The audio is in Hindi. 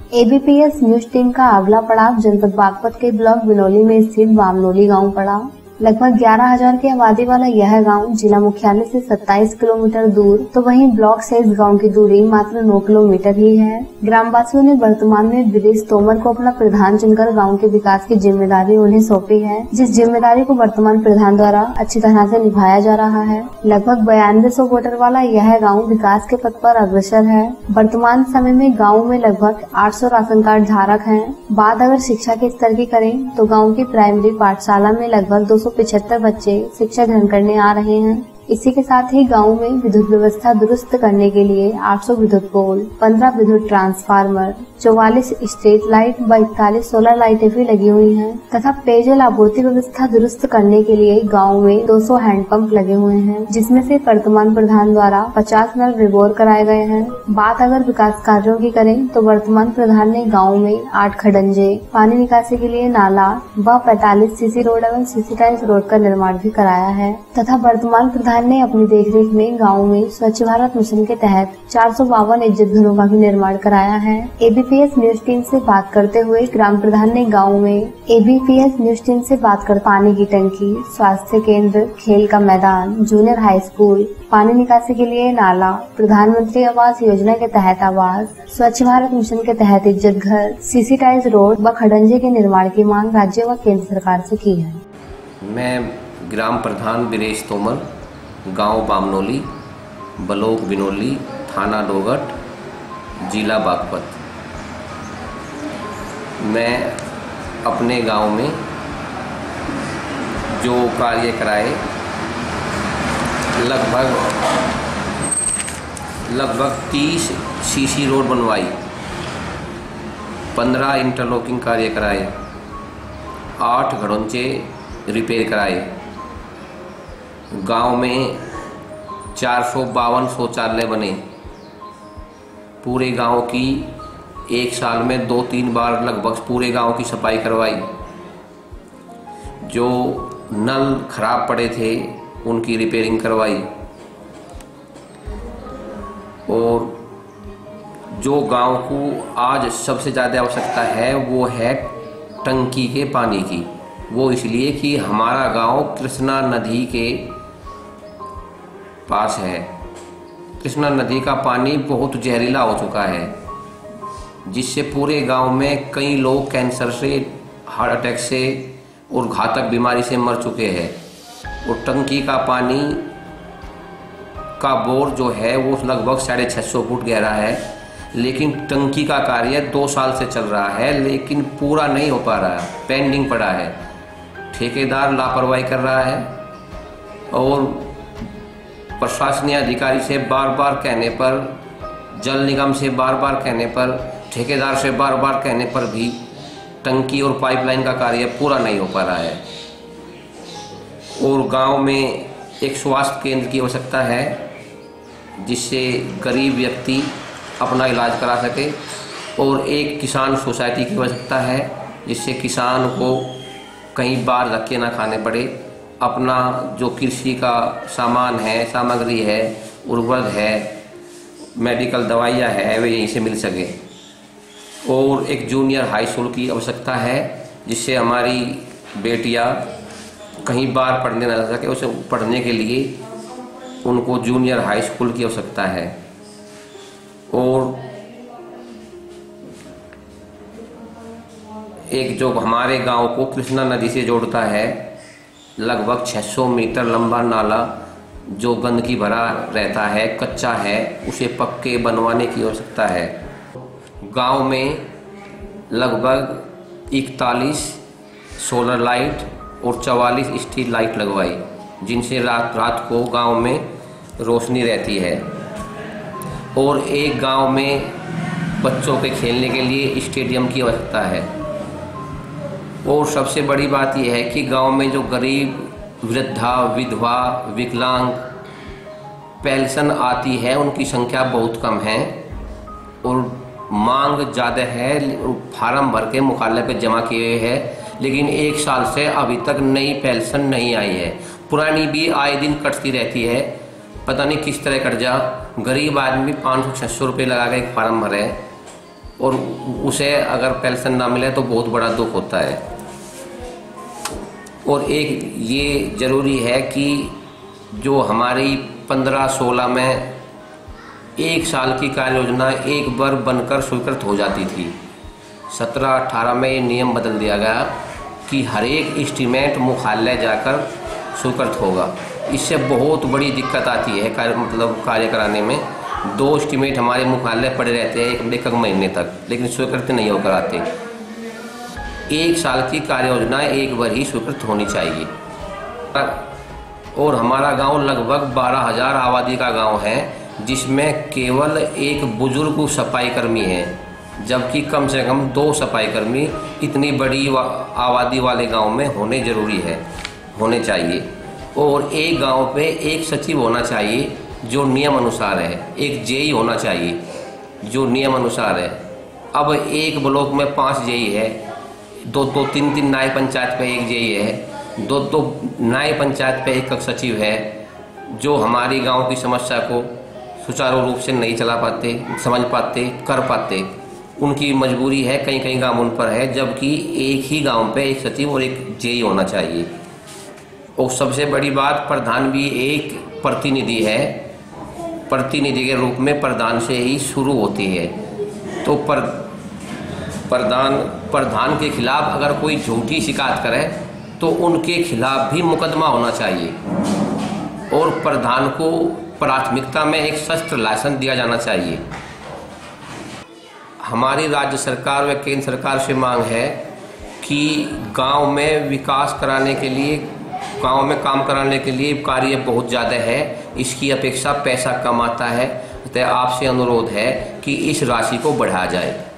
एबीपीएस न्यूज टीम का अगला पड़ाव जनपद बागपत के ब्लॉक बिनौली में स्थित बामनोली गांव पड़ा। लगभग 11,000 की आबादी वाला यह गांव जिला मुख्यालय से 27 किलोमीटर दूर, तो वहीं ब्लॉक से इस गांव की दूरी मात्र 9 किलोमीटर ही है। ग्रामवासियों ने वर्तमान में वीरेश तोमर को अपना प्रधान चुनकर गांव के विकास की जिम्मेदारी उन्हें सौंपी है, जिस जिम्मेदारी को वर्तमान प्रधान द्वारा अच्छी तरह से निभाया जा रहा है। लगभग 9200 वोटर वाला यह गाँव विकास के पथ पर अग्रसर है। वर्तमान समय में गाँव में लगभग 800 राशन कार्ड धारक है। बात अगर शिक्षा के स्तर की करें तो गाँव की प्राइमरी पाठशाला में लगभग 275 बच्चे शिक्षा ग्रहण करने आ रहे हैं। इसी के साथ ही गांव में विद्युत व्यवस्था दुरुस्त करने के लिए 800 विद्युत पोल, 15 विद्युत ट्रांसफार्मर, 44 स्ट्रीट लाइट व 41 सोलर लाइटें भी लगी हुई हैं तथा पेयजल आपूर्ति व्यवस्था दुरुस्त करने के लिए गांव में 200 हैंडपंप लगे हुए हैं, जिसमें से वर्तमान प्रधान द्वारा 50 नल रिबोर कराए गए हैं। बात अगर विकास कार्यों की करें तो वर्तमान प्रधान ने गाँव में 8 खडंजे, पानी निकासी के लिए नाला व 45 सीसी रोड एवं सीसी टाइल्स रोड का निर्माण भी कराया है तथा वर्तमान प्रधान ने अपनी देखरेख में गांव में स्वच्छ भारत मिशन के तहत 452 इज्जत घरों का भी निर्माण कराया है। एबीपीएस न्यूज टीम से बात करते हुए ग्राम प्रधान ने गांव में पानी की टंकी, स्वास्थ्य केंद्र, खेल का मैदान, जूनियर हाई स्कूल, पानी निकासी के लिए नाला, प्रधानमंत्री आवास योजना के तहत आवास, स्वच्छ भारत मिशन के तहत इज्जत घर, सीसी टाइल्स रोड व खडंजे के निर्माण की मांग राज्य व केंद्र सरकार से की है। मैं ग्राम प्रधान वीरेश तोमर, गांव बामनोली, ब्लॉक बिनौली, थाना डोगट, जिला बागपत। मैं अपने गांव में जो कार्य कराए लगभग 30 सीसी रोड बनवाई, 15 इंटरलॉकिंग कार्य कराए, 8 घड़ोंचे रिपेयर कराए। गांव में 452 शौचालय बने। पूरे गांव की एक साल में 2-3 बार लगभग पूरे गांव की सफाई करवाई। जो नल खराब पड़े थे उनकी रिपेयरिंग करवाई। और जो गांव को आज सबसे ज़्यादा आवश्यकता है वो है टंकी के पानी की। वो इसलिए कि हमारा गांव कृष्णा नदी के पास है। कृष्णा नदी का पानी बहुत जहरीला हो चुका है, जिससे पूरे गांव में कई लोग कैंसर से, हार्ट अटैक से और घातक बीमारी से मर चुके हैं। और टंकी का पानी का बोर जो है वो लगभग 650 फुट गहरा है, लेकिन टंकी का कार्य 2 साल से चल रहा है, लेकिन पूरा नहीं हो पा रहा है, पेंडिंग पड़ा है। ठेकेदार लापरवाही कर रहा है और प्रशासनिक अधिकारी से बार बार कहने पर, जल निगम से बार बार कहने पर, ठेकेदार से बार बार कहने पर भी टंकी और पाइपलाइन का कार्य पूरा नहीं हो पा रहा है। और गांव में एक स्वास्थ्य केंद्र की आवश्यकता है, जिससे गरीब व्यक्ति अपना इलाज करा सके। और एक किसान सोसाइटी की आवश्यकता है, जिससे किसान को कहीं बार धक्के ना खाने पड़े। अपना जो कृषि का सामान है, सामग्री है, उर्वरक है, मेडिकल दवाइयाँ है, वे यहीं से मिल सके। और एक जूनियर हाई स्कूल की आवश्यकता है, जिससे हमारी बेटियाँ कहीं बार पढ़ने ना जा सके। उसे पढ़ने के लिए उनको जूनियर हाई स्कूल की आवश्यकता है। और एक जो हमारे गांव को कृष्णा नदी से जोड़ता है, लगभग 600 मीटर लंबा नाला जो गंदगी भरा रहता है, कच्चा है, उसे पक्के बनवाने की आवश्यकता है। गांव में लगभग 41 सोलर लाइट और 44 स्ट्रीट लाइट लगवाई, जिनसे रात को गांव में रोशनी रहती है। और एक गांव में बच्चों के खेलने के लिए स्टेडियम की आवश्यकता है। और सबसे बड़ी बात यह है कि गांव में जो गरीब, वृद्धा, विधवा, विकलांग पेंशन आती है, उनकी संख्या बहुत कम है और मांग ज़्यादा है। फार्म भर के मुख्यालय पे जमा किए हुए हैं, लेकिन 1 साल से अभी तक नई पेंशन नहीं आई है। पुरानी भी आए दिन कटती रहती है, पता नहीं किस तरह कट जा। गरीब आदमी 500-600 रुपये लगा के एक फार्म भरे, और उसे अगर पेंशन ना मिले तो बहुत बड़ा दुख होता है। और एक ये ज़रूरी है कि जो हमारी 15-16 में 1 साल की कार्य योजना एक बार बनकर स्वीकृत हो जाती थी, 17-18 में ये नियम बदल दिया गया कि हर एक एस्टीमेट मुख्यालय जाकर स्वीकृत होगा। इससे बहुत बड़ी दिक्कत आती है कार्य कराने में। 2 एस्टीमेट हमारे मुख्यालय पड़े रहते हैं एक महीने तक, लेकिन स्वीकृत नहीं होकर आते। 1 साल की कार्य योजना एक बार ही स्वीकृत होनी चाहिए। और हमारा गांव लगभग 12,000 आबादी का गांव है, जिसमें केवल एक बुजुर्ग सफाई कर्मी है, जबकि कम से कम 2 सफाई कर्मी इतनी बड़ी आबादी वाले गांव में होने चाहिए। और एक गांव पे एक सचिव होना चाहिए जो नियम अनुसार है, एक जेई होना चाहिए जो नियम अनुसार है। अब एक ब्लॉक में 5 जेई है, 2-3 न्याय पंचायत पे एक जेई है, 2 न्याय पंचायत पे एक सचिव है, जो हमारी गांव की समस्या को सुचारू रूप से नहीं चला पाते, समझ पाते, कर पाते। उनकी मजबूरी है, कई गांव उन पर है, जबकि एक ही गांव पे एक सचिव और एक जेई होना चाहिए। और सबसे बड़ी बात, प्रधान भी एक प्रतिनिधि है, प्रतिनिधि के रूप में प्रधान से ही शुरू होती है। तो प्रधान के खिलाफ अगर कोई झूठी शिकायत करे तो उनके खिलाफ भी मुकदमा होना चाहिए। और प्रधान को प्राथमिकता में एक शस्त्र लाइसेंस दिया जाना चाहिए। हमारी राज्य सरकार व केंद्र सरकार से मांग है कि गांव में विकास कराने के लिए, गांव में काम कराने के लिए कार्य बहुत ज़्यादा है, इसकी अपेक्षा पैसा कम आता है। अतः आपसे अनुरोध है कि इस राशि को बढ़ाया जाए।